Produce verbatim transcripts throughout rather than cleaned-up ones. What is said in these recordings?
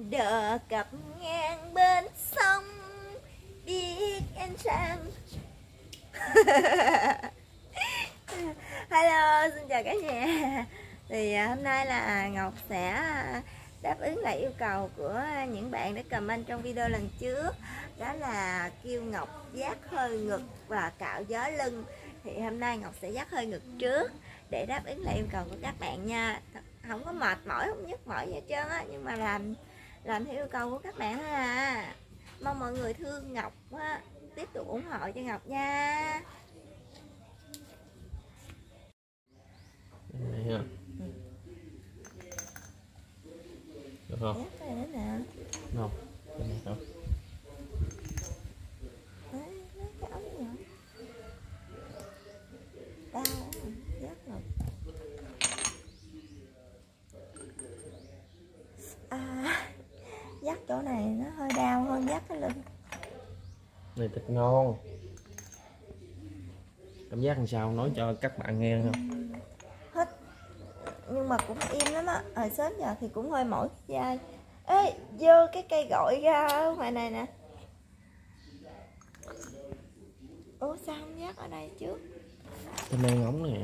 đò cập ngang bên sông biết anh sang. Hello, xin chào cả nhà. Thì hôm nay là Ngọc sẽ đáp ứng lại yêu cầu của những bạn đã comment trong video lần trước, đó là kêu Ngọc vác hơi ngực và cạo gió lưng. Thì hôm nay Ngọc sẽ vác hơi ngực trước để đáp ứng lại yêu cầu của các bạn nha. Không có mệt mỏi, không nhức mỏi gì hết trơn á, nhưng mà làm làm theo yêu cầu của các bạn thôi à. Mong mọi người thương Ngọc á, tiếp tục ủng hộ cho Ngọc nha. Này ha. Được không? Cái này nữa nè. Không. Cái này không. Đấy, cái ống nhỏ. Đau, rất là. À, dắt chỗ này nó hơi đau hơn dắt cái lưng. Này thịt ngon. Cảm giác làm sao nói cho các bạn nghe không? Hết. Nhưng mà cũng im lắm á. Hồi sớm giờ thì cũng hơi mỏi dai. Ê, dơ cái cây gội ra ở ngoài này nè. Ủa sao không dắt ở đây trước? Cái men ống này.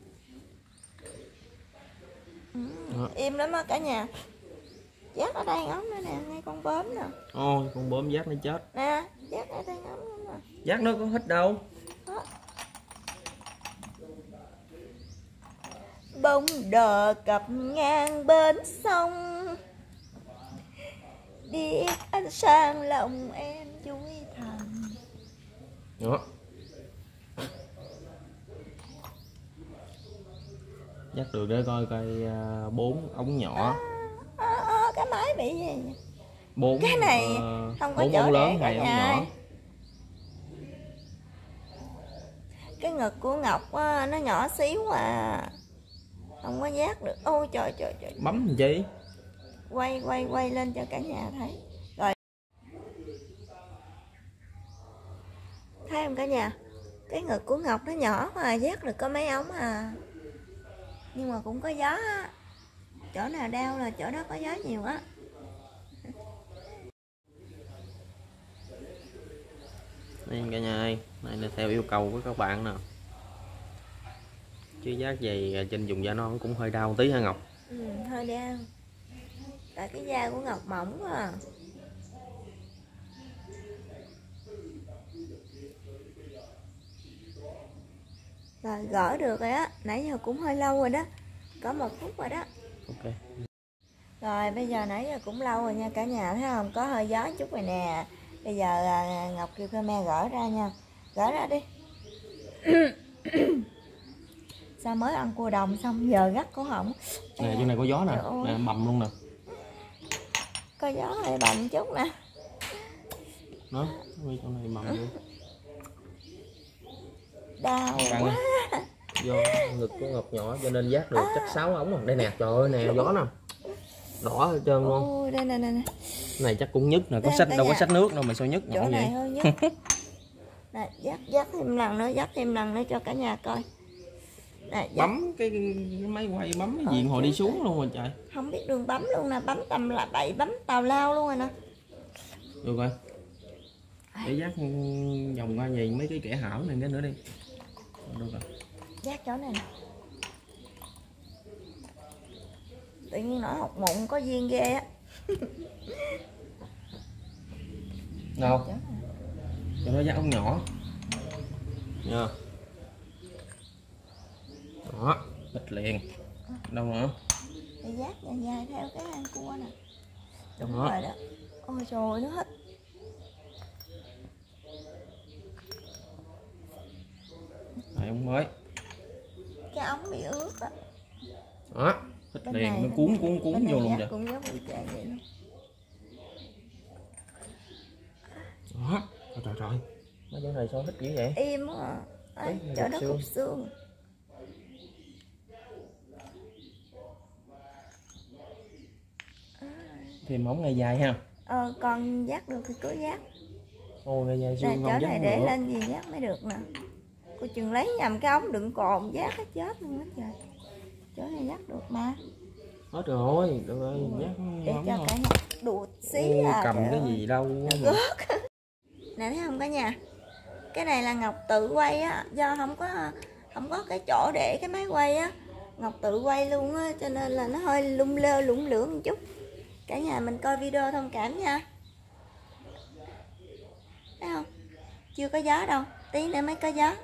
Ừ. Ừ. Im lắm á cả nhà. Dắt ở đây ống nữa nè, ngay con bướm nè. Ôi, con bướm dắt nó chết. Nè, dắt ở đây ống nữa nè. Dắt nó có hít đâu. Đó. Bông đò cập ngang bên sông đi anh sang lòng em vui thầm. Đó. Dắt được để coi coi bốn uh, ống nhỏ. À, à, à, cái máy bị gì? Bốn cái này uh, không có bốn chỗ ống lớn, để hai ống nhỏ. Cái ngực của Ngọc á, nó nhỏ xíu à, không có dắt được. Ôi trời trời trời. Bấm làm chi? Quay quay quay lên cho cả nhà thấy. Rồi. Thấy không cả nhà? Cái ngực của Ngọc nó nhỏ mà dắt được có mấy ống à. Nhưng mà cũng có gió á. Chỗ nào đau là chỗ đó có gió nhiều á. Đây cả nhà ơi, này là theo yêu cầu của các bạn nè. Chứ giác giày trên vùng da non cũng hơi đau một tí hả Ngọc? Ừ, hơi đau. Tại cái da của Ngọc mỏng quá à. Rồi gỡ được rồi á, nãy giờ cũng hơi lâu rồi đó. Có một phút rồi đó. Ok. Rồi bây giờ nãy giờ cũng lâu rồi nha cả nhà, thấy không? Có hơi gió chút rồi nè. Bây giờ Ngọc kêu Khmer gỡ ra nha. Gỡ ra đi. Sao mới ăn cua đồng xong giờ gắt cổ họng. Nè chỗ này có gió nè, nè bầm luôn nè. Có gió hay bầm chút nè. Đó, chỗ này bầm luôn. Đau Căng quá. Do ngực của Ngọc nhỏ cho nên dắt được à. Chắc sáu ống rồi. Đây nè, trời ơi nè, gió nè. Đỏ hết trơn luôn. Ôi, đây nè nè nè. Này chắc cũng nhức nè, có sách đâu nhà. Có sách nước đâu mà sao nhức chỗ này vậy? hơi nhức. Nè, dắt dắt thêm lần nữa, dắt thêm lần nữa cho cả nhà coi. Nè, bấm cái, cái máy quay bấm cái gì hồi đi xuống luôn rồi trời. Không biết đường bấm luôn nè, bấm tầm là bậy, bấm tào lao luôn rồi nè. Được rồi. Để dắt vòng qua gì mấy cái kẻ hở này cái nữa đi. Được rồi. Dắt chỗ này nè. Tự nhiên nổi học mụn có duyên ghê á. Đâu? Cho nó dắt ống nhỏ. Nha. Đó, bịch liền. Đâu nữa? Để dắt dài dài theo cái hang cua nè. Đúng đó. Rồi đó. Ôi trời ơi, nó hít. Này ống mới. Cái ống bị ướt á. Đó, hít liền, này, nó cuốn cuốn cuốn vô luôn kìa. Cũng giống bị trệ vậy luôn. Đó, trời trời. Mấy chỗ này sao hít dữ vậy? Im á à. Đấy, chỗ đó cục xương. Thêm móng ngay dài ha. Ờ, con dắt được thì cứ dắt. Ôi ngay dài xương không chỗ này để nữa. Lên gì dắt mới được nè. Cô chừng lấy nhầm cái ống đựng cồn dắt hết chết luôn hết trời. Chỗ này dắt được mà. Hết rồi, được rồi, dắt để cho cả nhà đùa xí à, cầm trời cái ơi. gì đâu Nó rớt. Nè thấy không cả nhà, cái này là Ngọc tự quay á, do không có không có cái chỗ để cái máy quay á, Ngọc tự quay luôn á, cho nên là nó hơi lung lơ lủng lưỡng một chút. Cả nhà mình coi video thông cảm nha. Thấy không, chưa có gió đâu, tí nữa mới có gió.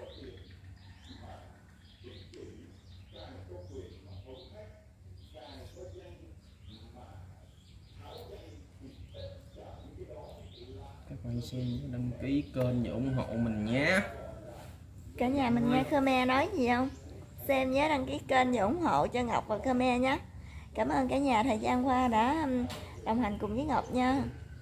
Các bạn xem đăng ký kênh và ủng hộ mình nhé. Cả nhà mình nghe Khmer nói gì không? Xem nhớ đăng ký kênh và ủng hộ cho Ngọc và Khmer nhé. Cảm ơn cả nhà thời gian qua đã đồng hành cùng với Ngọc nha.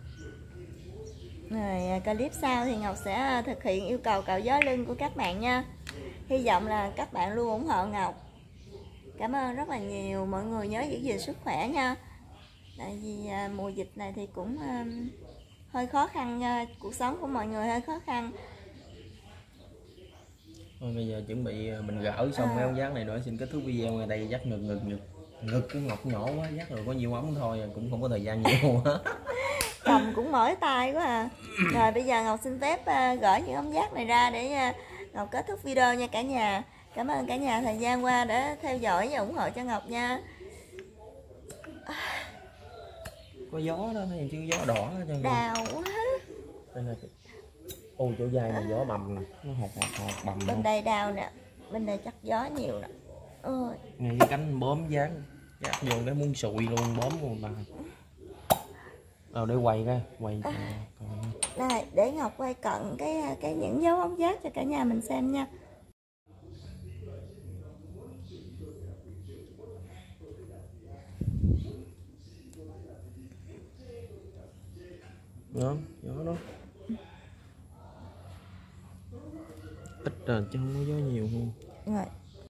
Rồi clip sau thì Ngọc sẽ thực hiện yêu cầu cạo gió lưng của các bạn nha. Hy vọng là các bạn luôn ủng hộ Ngọc. Cảm ơn rất là nhiều. Mọi người nhớ giữ gìn sức khỏe nha. Tại vì mùa dịch này thì cũng hơi khó khăn, cuộc sống của mọi người hơi khó khăn. Thôi bây giờ chuẩn bị mình gỡ xong à. mấy ống giác này nữa, xin kết thúc video ngay đây. Dắt ngực ngực ngực ngực của Ngọc nhỏ quá, dắt rồi có nhiều ống thôi, cũng không có thời gian nhiều. Cầm cũng mỏi tay quá à. Rồi bây giờ Ngọc xin phép gỡ những ống giác này ra để Ngọc kết thúc video nha cả nhà. Cảm ơn cả nhà thời gian qua đã theo dõi và ủng hộ cho Ngọc nha. Có gió đó, thấy chứ gió đỏ cho đau quá. Đây là ôi chỗ dài này gió bầm nè, nó hột hột hột bầm. Bên đây đau nè, bên đây chắc gió nhiều nè. Ôi. Ngay cái cánh bóm dán dán vô cái muốn sụi luôn, bóm luôn bà. Rồi để quay ra, quay cho à. Đây để Ngọc quay cận cái cái những dấu ống giác cho cả nhà mình xem nha. Đó, gió đó. Ít rồi chứ không có gió nhiều luôn. Rồi.